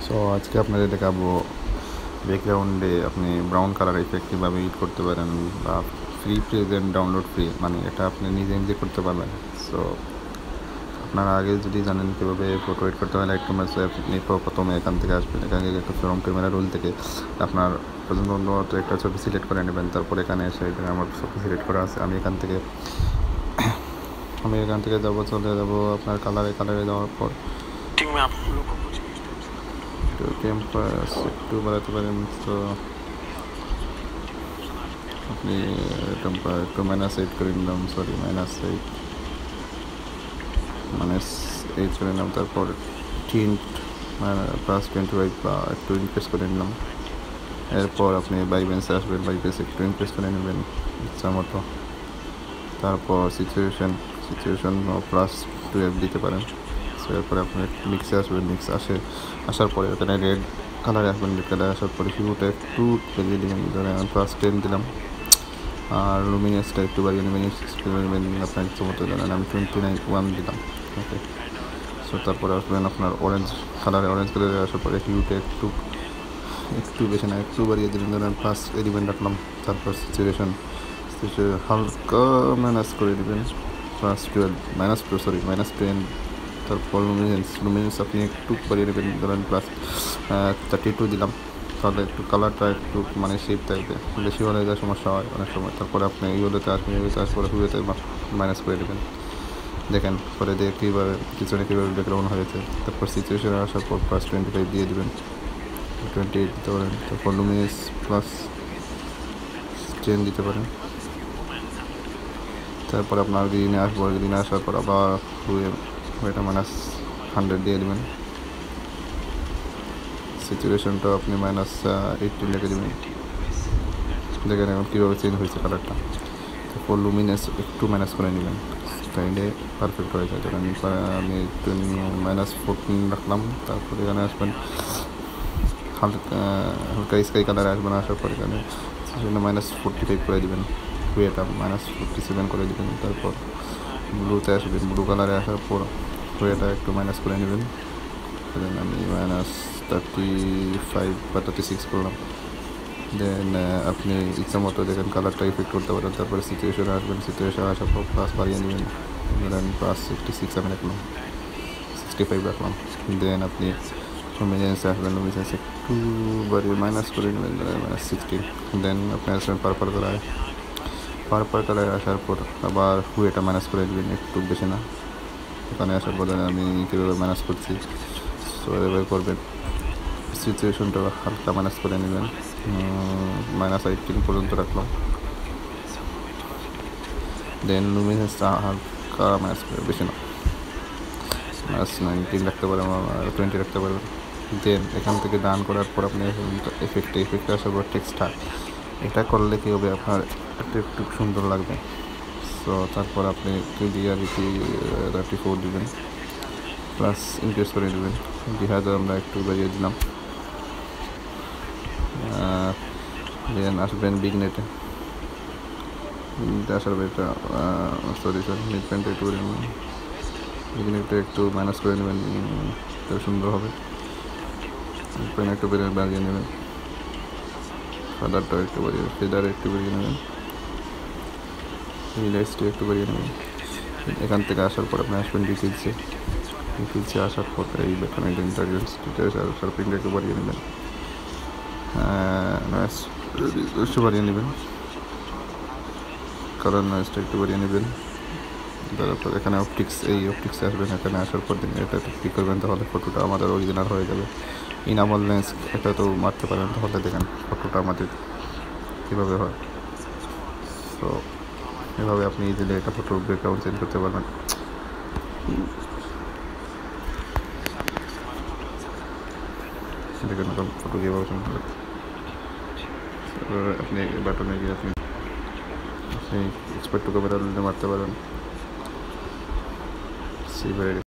So আজকে আপনাদের দেখাবো ব্যাকগ্রাউন্ডে আপনি ব্রাউন কালার ইফেক্ট কীভাবে এডিট করতে পারেন বা ফ্রি প্রেজেন্ট ডাউনলোড ফ্রি, মানে এটা আপনি নিজে নিজে করতে পারবেন। সো আপনারা আগে যদি জানেন কীভাবে ফটো এডিট করতে হয় লাইট ক্যামেরা, আপনি প্রথমে এখান থেকে আসবেন, এখানে একটা ফ্রম ক্যামেরা রোল থেকে আপনার পছন্দ একটা ছবি সিলেক্ট করে নেবেন। তারপর এখানে এসে আমার ছবি সিলেক্ট করা আছে, আমি এখান থেকে চলে যাবো আপনার কালারে যাওয়ার পর ক্যাম্পাস একটু বাড়াতে পারেন। তো আপনি একটু -8 করে নিলাম, -8 করে নিলাম। তারপর টিন্ট +25 বা একটু ইনক্রিজ করে নিলাম। এরপর আপনি বাইবেন্সে আসবেন, বাইবেন্স একটু ইনক্রিজ করে নেবেন ইচ্ছা মতো। তারপর সিচুয়েশন +12 দিতে পারেন। সো এরপরে আপনি মিক্সে আসবেন, আসার পরে ওখানে রেড কালারে আসবেন। রেড কালারে আসার পরে হিউটা একটু বেরিয়ে দিবেন, ধরেন +10 দিলাম। আর লুমিনেসটা একটু বাড়িয়ে নেবেন, আপনার ইচ্ছা মতো ধরেন আমি 29 দিলাম। ওকে, সো তারপরে আসবেন আপনার অরেঞ্জ কালারে আসার পরে হিউটা একটু বেশি না, একটু বাড়িয়ে দিলেন, ধরেন +11 রাখলাম। তারপর সিচুয়েশন হালকা মাইনাস করে দেবেন, -10। তারপর লুমিনেন্স আপনি একটু বাড়িয়ে নেবেন, ধরেন +32 দিলাম। তাহলে একটু কালারটা একটু মানে শেপ থাকবে, বেশি হলে যা সমস্যা হয় অনেক সময়। তারপরে আপনি ইউলোতে আসার হুয়েতে মাইনাস করে দেবেন। দেখেন পরে দিয়ে কীভাবে পিছনে কীভাবে ব্যাকগ্রাউন্ড হয়েছে। তারপর সিচুয়েশনে আসার পর +25 দিয়ে দেবেন, 28 দিতে পারেন। তারপর লুমিনেন্স +10 দিতে পারেন। তারপর আপনার গ্রিনে আসার পর আবার ওইটা -100 দিয়ে দেবেন। সিচুয়েশনটা আপনি -18 লিখে দেবেন। দেখেন এখন কীভাবে চেঞ্জ হয়েছে কালারটা। তারপর লুমিনেন্স একটু মাইনাস করে নেবেন, তাইলে পারফেক্ট হয়ে যায়। ধরেন আমি একটু -14 রাখলাম। তারপর এখানে আসবেন হালকা স্কাই কালারে আসবেন। আসার পর এখানে -45 করে দেবেন, ওয়েটা -47 করে দেবেন। তারপর ব্লুতে আসবেন, ব্লু কালারে আসার পর ওয়েটা একটু মাইনাস করে নেবেন। আমি -35 বা 36 করলাম। দেন আপনি ইচ্ছা মতো দেখেন কালারটা ইফেক্ট করতে পারেন। তারপরে সিচুয়েশনে আসবেন, সিচুয়েশন আসার পর প্লাস বাড়িয়ে নেবেন, ধরেন +66 আমি রাখলাম, 65 রাখলাম। দেন আপনি লুমিনেন্সে আসবেন, লুমিনেন্স একটু বাড়িয়ে মাইনাস করে নেবেন, -16। দেন আপনি আসবেন পার্পল কালারে আসার পর আবার হুয়েটা মাইনাস করে দেবেন, একটু বেশি না। এখানে আসার পর আমি কীভাবে মাইনাস করছি, সো এভাবে করবেন। সিচুয়েশনটা হালকা মাইনাস করে নেবেন, -18 পর্যন্ত রাখলাম। দেন লুমিনেন্সটা হালকা মাইনাস করে, বেশি না, -19 রাখতে পারেন, 20 রাখতে পারবেন। দেন এখান থেকে ডান করার পর আপনি এফেক্টে আসার পর টেক্সটটা এটা করলে কী হবে, আপনার একটু সুন্দর লাগবে। সো তারপর আপনি ক্লিয়ারিটি 34 দেবেন, প্লাস ইনক্রিজ করে দেবেন। 2000 আমরা একটু বাড়িয়ে দিলাম। দেন আসবেন বিগনেটে আসার পর এটা মিড পয়েন্টে একটু করে নেবেন, বিগনেটে একটু মাইনাস করে নেবেন, সুন্দর হবে। মিড পয়েন্ট একটু বাড়িয়ে নেবেন, ফেদারটা একটু বাড়িয়ে নেবেন, রিলাইসটি একটু বাড়িয়ে নেবেন। এখান থেকে আসার পর আপনি আসবেন ডিটেলসে আসার পর এই বেতন ইন্টারভিউস শার্পিংটা একটু বাড়িয়ে নেবেন, একটু বাড়িয়ে নেবেন, কালার নয়েজটা একটু বাড়িয়ে নেবেন। তারপর এখানে অপটিক্সে আসবেন। এখানে আসার পর দিন এটা ক্লিক করবেন, তাহলে ফটোটা আমাদের অরিজিনাল হয়ে যাবে। ইনামল লেন্স এটা তো মারতে পারেন, তাহলে দেখেন ফটোটা আমাদের কীভাবে হয়। তো এভাবে আপনি ইজিলি একটা ফটোর ব্যাকগ্রাউন্ড চেঞ্জ করতে পারবেন। দেখেন এখন ফটো কীভাবে চেঞ্জ করবেন। আপনি বাটনে গিয়ে আপনি এক্সপার্ট টু ক্যামেরা মারতে পারেন।